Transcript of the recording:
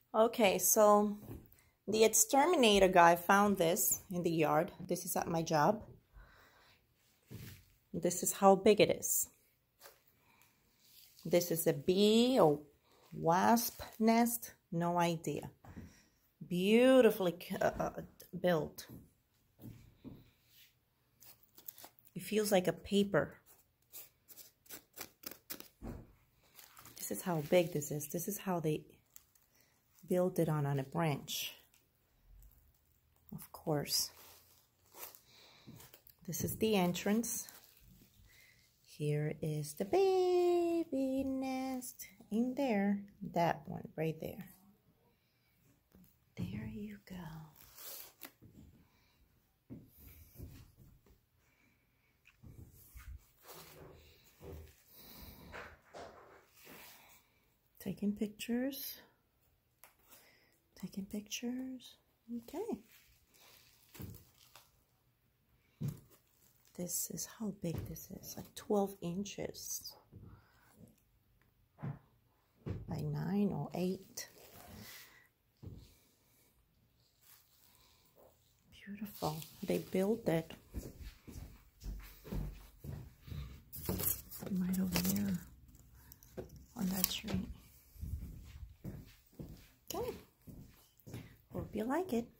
Okay, so the exterminator guy found this in the yard. This is at my job. This is how big it is. This is a bee or wasp nest, no idea. Beautifully built. It feels like a paper. This is how big this is. This is how they built it on a branch. Of course. This is the entrance. Here is the baby nest in there. That one right there. There you go. Taking pictures. Taking pictures. Okay. This is how big this is, like 12 inches by 9 or 8. Beautiful. They built it right over there on that tree. Okay. Hope you like it.